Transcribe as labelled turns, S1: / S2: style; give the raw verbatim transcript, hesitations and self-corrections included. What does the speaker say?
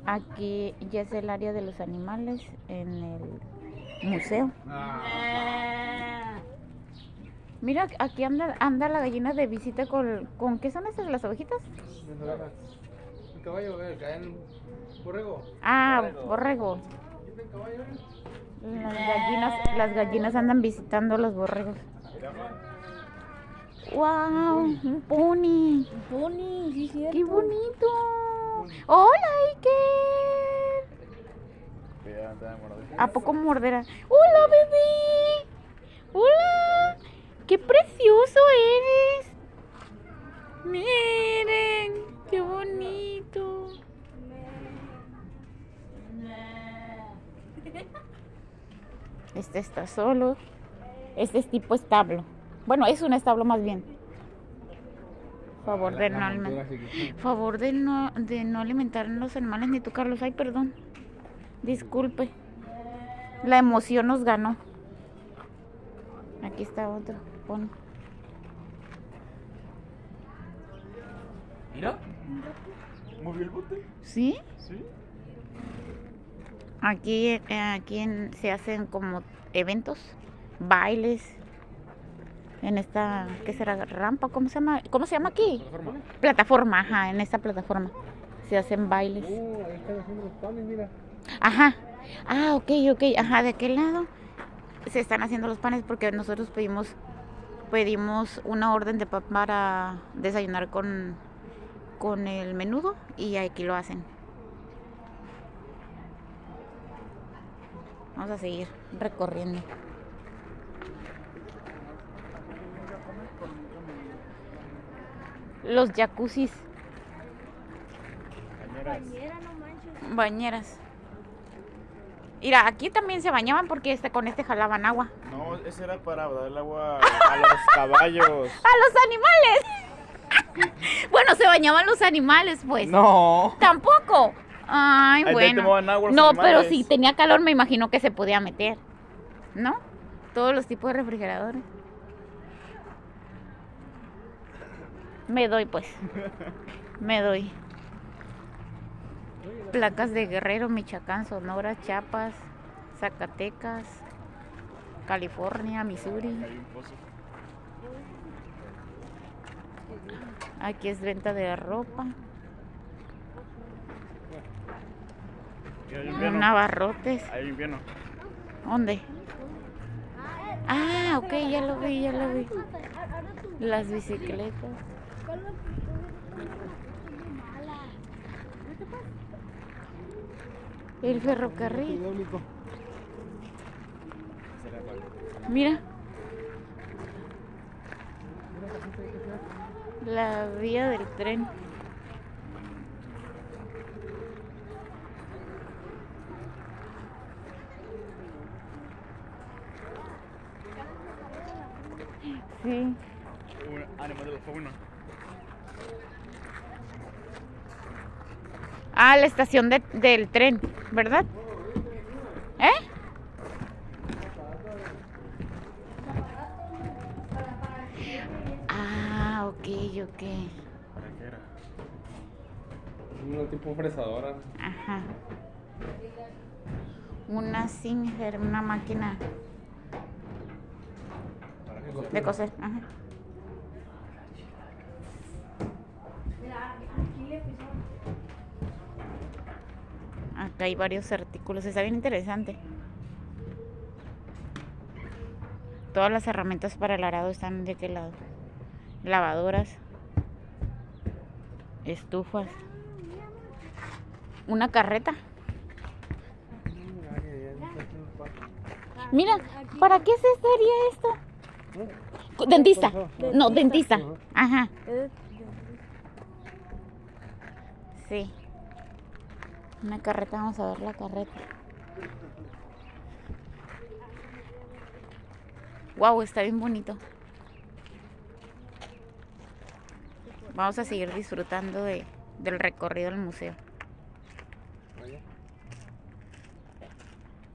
S1: Aquí ya es el área de los animales en el museo. Mira, aquí anda, anda la gallina de visita con, con... ¿Qué son estas, las ovejitas?
S2: El caballo, el borrego.
S1: Ah, borrego. Las gallinas, las gallinas andan visitando a los borregos. ¡Wow! Un pony.
S3: Un pony, sí, cierto.
S1: ¡Qué bonito! ¡Hola, Iker! ¿A poco morderá? ¡Hola, bebé! ¡Hola! ¡Qué precioso eres! ¡Miren! ¡Qué bonito! Este está solo. Este es tipo establo. Bueno, es un establo más bien. Favor de no alimentar. Favor de no, de no alimentar a los animales ni tocarlos. Ay, perdón. Disculpe. La emoción nos ganó. Aquí está otro. Pon.
S2: Mira. ¿Movió el bote?
S1: ¿Sí?
S2: Sí.
S1: Aquí, eh, aquí en- se hacen como eventos, bailes. En esta, ¿qué será? ¿Rampa? ¿Cómo se llama? ¿Cómo se llama aquí?
S2: Plataforma.
S1: Plataforma, ajá, en esta plataforma. Se hacen bailes.
S2: Oh, ahí están haciendo los panes, mira.
S1: Ajá. Ah, ok, ok. Ajá, de aquel lado se están haciendo los panes porque nosotros pedimos pedimos una orden de pan para desayunar con, con el menudo y aquí lo hacen. Vamos a seguir recorriendo. Los jacuzzis,
S3: Bañera, no manches.
S1: bañeras. Mira, aquí también se bañaban porque este, con este jalaban agua.
S4: No, ese era para dar el agua a los caballos.
S1: ¡A los animales! Bueno, se bañaban los animales, pues.
S4: No.
S1: Tampoco. Ay,
S4: Ahí
S1: bueno.
S4: tomaban agua los
S1: No,
S4: animales.
S1: pero si tenía calor, me imagino que se podía meter. ¿No? Todos los tipos de refrigeradores. Me doy, pues. Me doy. Placas de Guerrero, Michoacán, Sonora, Chiapas, Zacatecas, California, Missouri.
S4: Hay un pozo.
S1: Aquí es venta de ropa.
S4: Y hay un piano.
S1: Navarrotes.
S4: Hay un piano.
S1: ¿Dónde? Ah, ok, ya lo vi, ya lo vi. Las bicicletas. El ferrocarril. Mira. La vía del tren. Sí.
S4: Un animal de la fauna.
S1: Ah, la estación de- del tren, ¿verdad? ¿Eh? Ah, ok, ok.
S4: ¿Para qué era?
S2: Una tipo fresadora.
S1: Ajá. Una Singer, una máquina
S4: ¿Para qué?
S1: de coser. Ajá. Acá hay varios artículos, está bien interesante. Todas las herramientas para el arado están de aquel lado. Lavadoras, estufas, una carreta. Mira, ¿para qué se sería esto? Dentista. No, dentista. Ajá. Sí. Una carreta, vamos a ver la carreta. Wow, está bien bonito. Vamos a seguir disfrutando de, del recorrido del museo.